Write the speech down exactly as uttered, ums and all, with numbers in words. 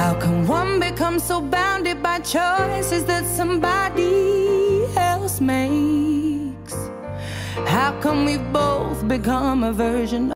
How can one become so bounded by choices that somebody else makes? How come we both become a version